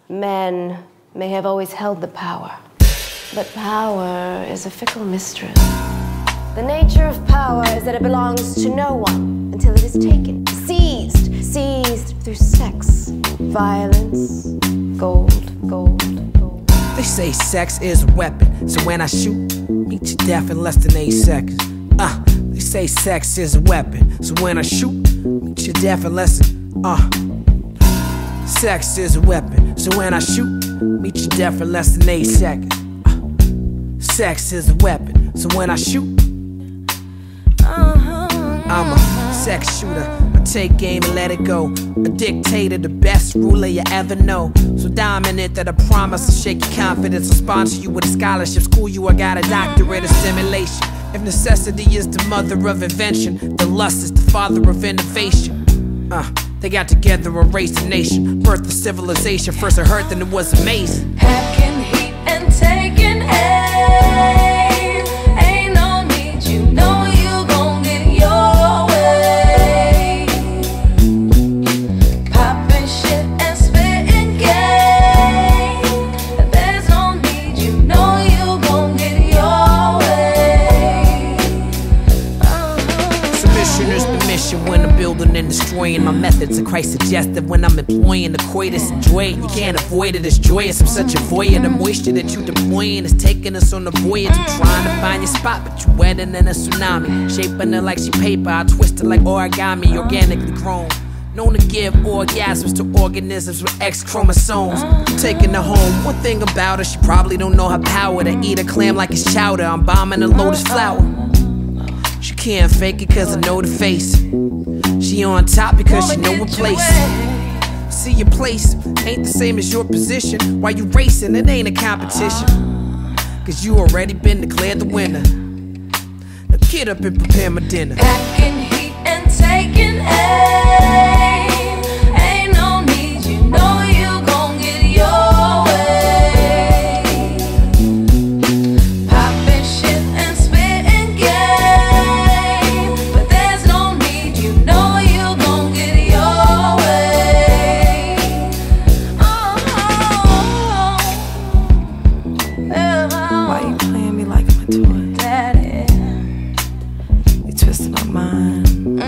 Men may have always held the power, but power is a fickle mistress. The nature of power is that it belongs to no one until it is taken, seized through sex, violence, gold, gold, gold. They say sex is a weapon, so when I shoot, meet your death in less than 8 seconds. They say sex is a weapon, so when I shoot, meet your death in less than, Sex is a weapon, so when I shoot, meet your death in less than 8 seconds. Sex is a weapon, so when I shoot, I'm a sex shooter. I take game and let it go. A dictator, the best ruler you ever know. So dominant that I promise to shake your confidence. I'll sponsor you with a scholarship, school you, I got a doctorate of stimulation. If necessity is the mother of invention, then lust is the father of innovation. They got together and raised a nation, birthed a civilization. First I heard that it was amazing. Packing heat and taking aim. Ain't no need, you know you gon' get your way. Popping shit and spitting game. There's no need, you know you gon' get your way. Submission is the mission when I'm building and destroying. My methods are Christ suggested when I'm employing the coitus. Enjoy it, you can't avoid it, it's joyous. I'm such a voyeur, the moisture that you deploying is taking us on the voyage. I'm trying to find your spot, but you wetter than a tsunami. Shaping it like she paper, I twist it like origami, organically grown. Known to give orgasms to organisms with X chromosomes. Taking her home, one thing about her, she probably don't know her power to eat a clam like it's chowder. I'm bombing a lotus flower. She can't fake it cause I know the face. She on top because she know her place. See, your place ain't the same as your position. While you racing, it ain't a competition, cause you already been declared the winner. Now get up and prepare my dinner. Packing heat and taking aim. Ain't no need, you know you gon' get your way. Popping shit and spitting game. But there's no need, you know you gon' get your way. Why you playing me like I'm a toy? Daddy. You twisting my mind.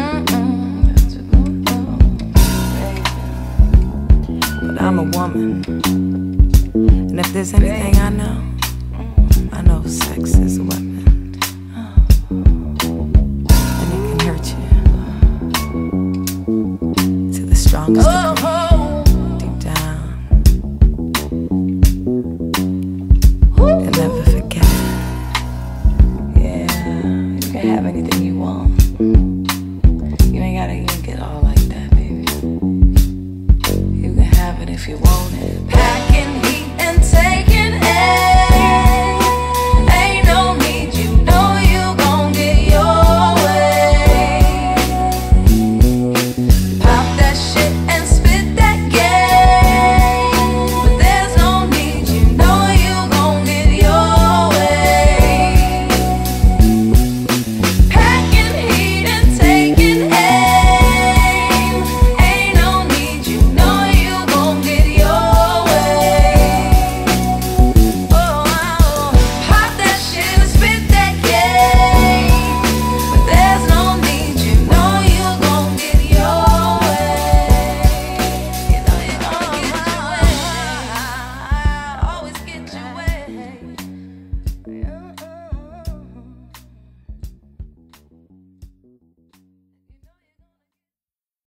But I'm a woman, and if there's anything I know sex is a weapon, and it can hurt you to the strongest degree, deep down. And never forget. Yeah, you can have anything you want. You ain't gotta even get all like that, baby. You can have it if you want it. Packing heat